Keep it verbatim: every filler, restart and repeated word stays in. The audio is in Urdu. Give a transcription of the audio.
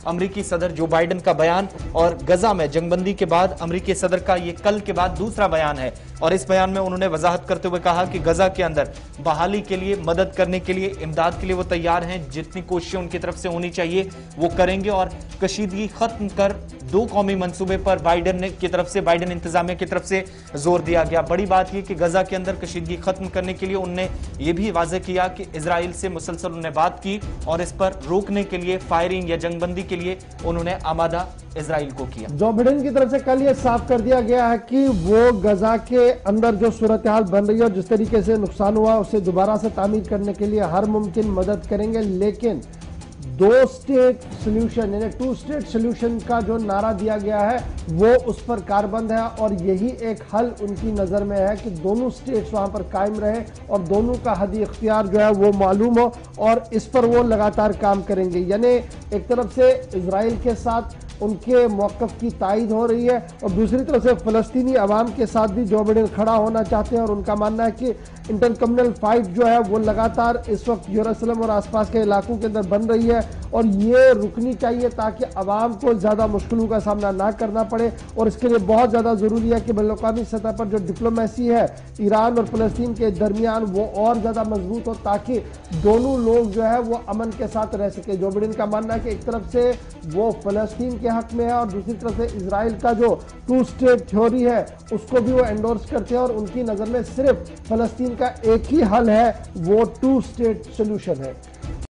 امریکی صدر جو بائیڈن کا بیان اور غزہ میں جنگ بندی کے بعد امریکی صدر کا یہ کل کے بعد دوسرا بیان ہے، اور اس بیان میں انہوں نے وضاحت کرتے ہوئے کہا کہ غزہ کے اندر بحالی کے لیے، مدد کرنے کے لیے، امداد کے لیے وہ تیار ہیں، جتنی کوششیں ان کی طرف سے ہونی چاہیے وہ کریں گے، اور کشیدگی ختم کر دو قومی منصوبے پر بائیڈن کی طرف سے بائیڈن انتظامیہ کی طرف سے زور دیا گیا۔ بڑی بات یہ کہ غزہ کے اندر کشیدگی ختم کرنے کے لیے انہوں نے یہ بھی واضح کیا کہ اسرائیل سے مسلسل انہوں نے بات کی اور اس پر روکنے کے لیے، فائرنگ یا جنگ بندی کے لیے انہوں نے آمادہ اسرائیل کو کیا۔ جو بائیڈن کی طرف سے کل یہ صاف کر دیا گیا ہے کہ وہ غزہ کے اندر جو صورتحال بن رہی ہے اور جس طریقے سے نقصان ہوا اسے دوبارہ سے تعمیر کرنے کے لیے ہر ممکن مدد کریں گے، لیکن دو سٹیٹ سلوشن یعنی ٹو سٹیٹ سلوشن کا جو نعرہ دیا گیا ہے وہ اس پر کاربند ہے، اور یہی ایک حل ان کی نظر میں ہے کہ دونوں سٹیٹس وہاں پر قائم رہیں اور دونوں کا حدی اختیار جو ہے وہ معلوم ہو، اور اس پر وہ لگاتار کام کریں گے۔ یعنی ایک طرف سے اسرائیل کے ساتھ ان کے موقف کی تائید ہو رہی ہے اور دوسری طرف سے فلسطینی عوام کے ساتھ بھی جو بائیڈن کھڑا ہونا چاہتے ہیں، اور ان کا ماننا ہے کہ انٹر کمیونل فائٹ جو ہے وہ لگاتار اس وقت یروشلم اور آس پاس کے علاقوں کے اندر بن رہی ہے اور یہ رکنی چاہیے تاکہ عوام کو زیادہ مشکلوں کا سامنا نہ کرنا پڑے، اور اس کے لیے بہت زیادہ ضروری ہے کہ بین الاقوامی سطح پر جو ڈپلومیسی ہے ایران اور فلسطین کے درمیان وہ اور زیادہ مضبوط ہو تاکہ دونوں لوگ جو ہے وہ امن کے ساتھ رہ سکے۔ جو بائیڈن کا ماننا ہے کہ ایک طرف سے وہ فلسطین کے حق میں ہے اور دوسری طرف سے اسرائیل کا جو ٹو سٹیٹ تھیوری ہے اس کو بھی وہ انڈورس کرتے ہیں، اور ان کی نظر میں صرف فلسطین کا ایک ہی حل ہے، وہ ٹو سٹیٹ سلوشن ہے۔